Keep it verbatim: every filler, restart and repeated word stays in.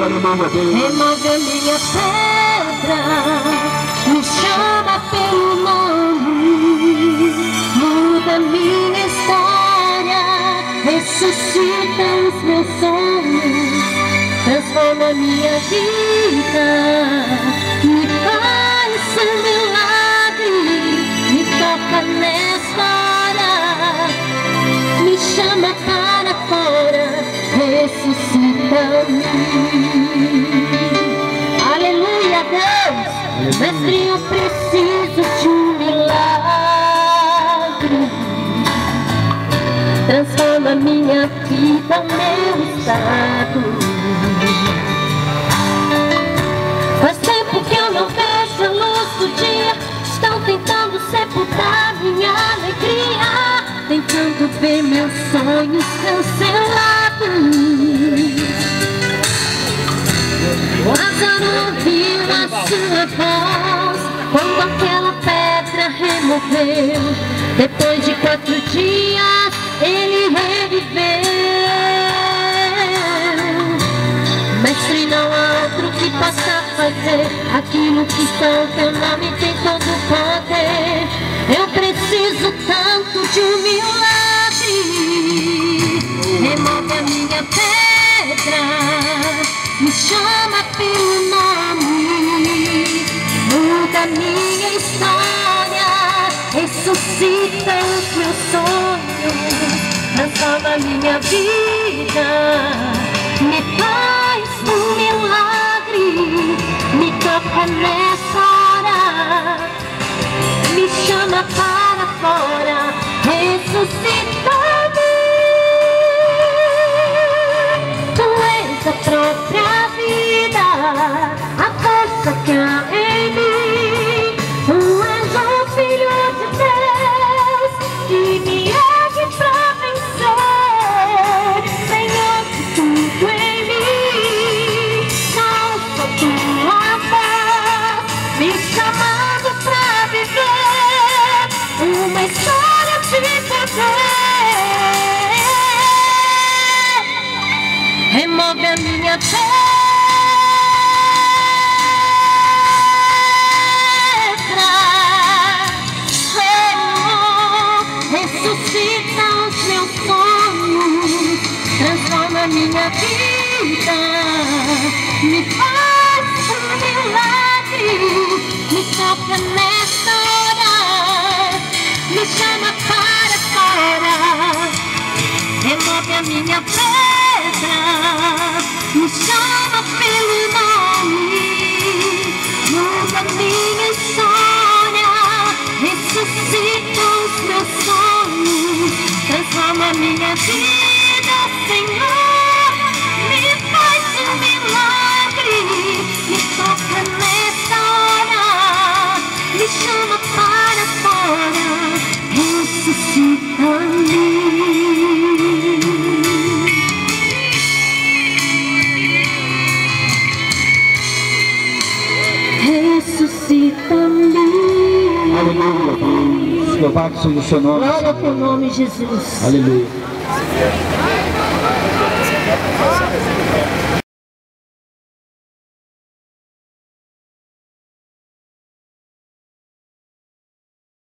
aleluia, Deus. Remove a minha pedra, me chama pelo nome, muda minha história, ressuscita os meus sonhos, transforma minha vida, me faz um milagre, me toca nessa hora, me chama para fora, ressuscita-me. Aleluia, Deus. Mestre, eu preciso de um milagre, transforma minha vida, meu estado. Faz tempo que eu não vejo a luz do dia, estão tentando sepultar minha alegria, tentando ver meus sonhos cancelados. Lázaro ouviu a sua voz quando aquela pedra removeu. Depois de quatro dias ele reviveu. Mestre, não há outro que possa fazer aquilo que só o teu nome tem todo o poder. Eu preciso tanto de um milagre. Remove a minha pedra, me chama pelo nome, muda minha história, ressuscita os meus sonhos, transforma minha vida, me faz um milagre, me toca nessa hora, me chama para fora, ressuscita-me. Tu és a própria vida, a força que há em mim. Tu és o Filho de Deus que me ergue pra vencer. Senhor, tudo em mim, não só tua voz me chamando pra viver uma história de poder. Remove a minha pedra, oh, ressuscita os meus sonhos, transforma minha vida, me faz um milagre, me toca nessa hora, me chama para fora, remove a minha pedra, me chama pelo nome, muda minha história, ressuscita os meus sonhos, transforma minha vida, Senhor, me faz um milagre, me toca nessa hora, me chama para fora, ressuscita-me. Ressuscita-me. Aleluia, Deus. Louvado seja o seu nome. Glória ao teu nome, Jesus. Aleluia.